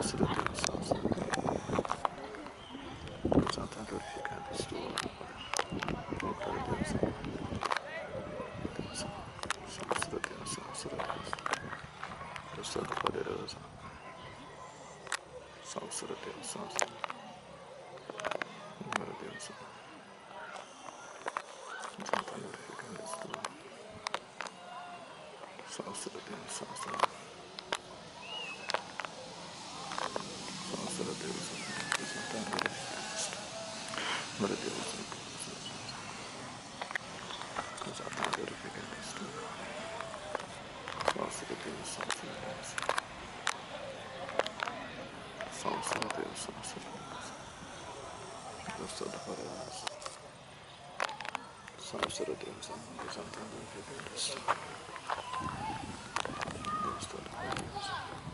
Salve Deus, salve Deus. Deus não está glorificando isso tudo agora. Glória a Deus, salve Deus, salve Deus. Deus Todo-Poderoso. Salve Deus, salve Deus. Glória a Deus, Deus não está glorificando isso tudo. Salve Deus, salve Deus. Salve Deus, Deus não está glorificando isso tudo. Glória a Deus, Deus não está glorificando isso tudo. Salve Deus, salve Deus. Salve Deus, salve Deus. Deus Todo-Poderoso. Salve Deus, Deus não está glorificando isso tudo. Deus Todo-Poderoso.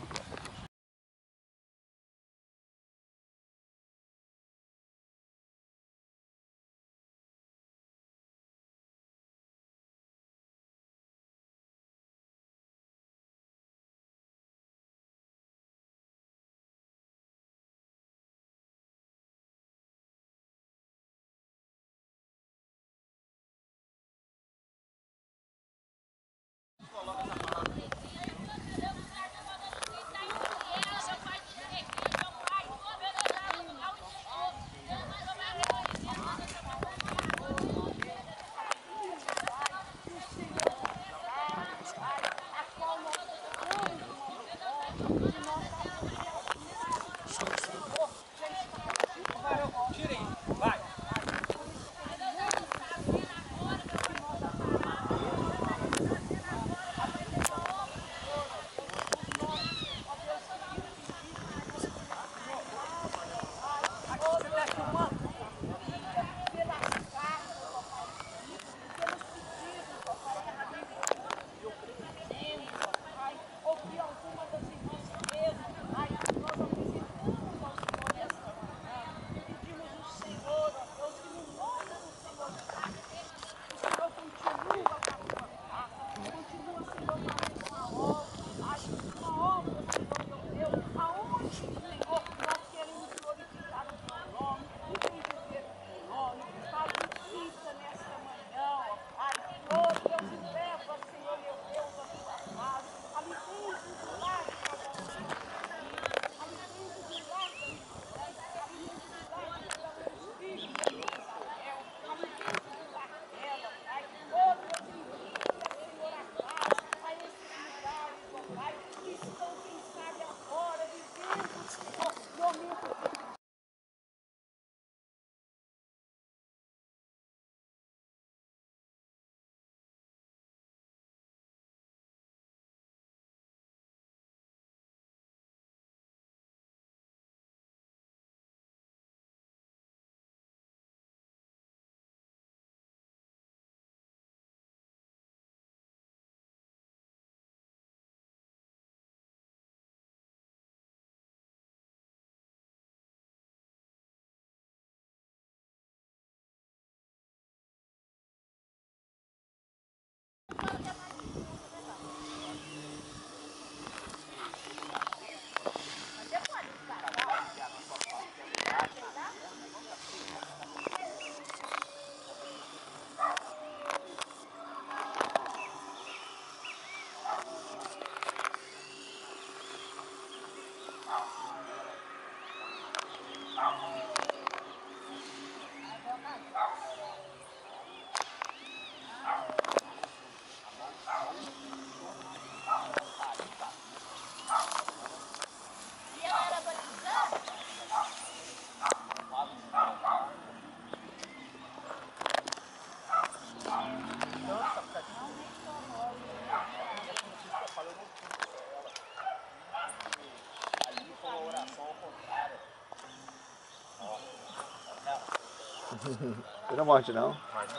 Você não morde não?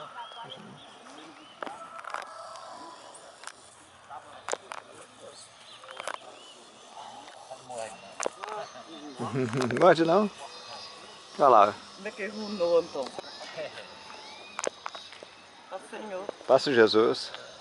Não morde não? Olha lá. Como é que ele então? Passa o Senhor. Passa o Jesus.